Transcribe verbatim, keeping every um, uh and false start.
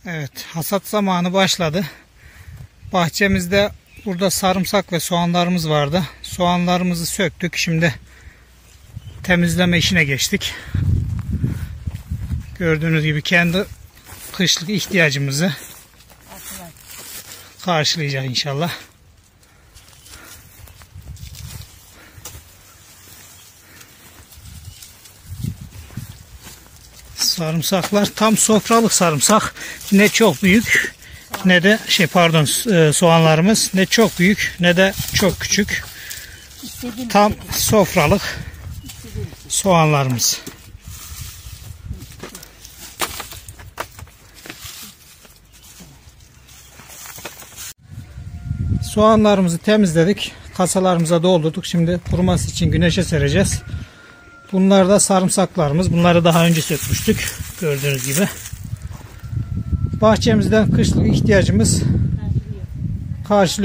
Evet, hasat zamanı başladı. Bahçemizde burada sarımsak ve soğanlarımız vardı. Soğanlarımızı söktük. Şimdi temizleme işine geçtik. Gördüğünüz gibi kendi kışlık ihtiyacımızı karşılayacak inşallah. Sarımsaklar tam sofralık sarımsak. Ne çok büyük ne de şey pardon soğanlarımız ne çok büyük ne de çok küçük. Tam sofralık soğanlarımız. Soğanlarımızı temizledik. Kasalarımıza doldurduk. Şimdi kuruması için güneşe sereceğiz. Bunlar da sarımsaklarımız. Bunları daha önce sökmüştük. Gördüğünüz gibi. Bahçemizden kışlık ihtiyacımız karşılıyor.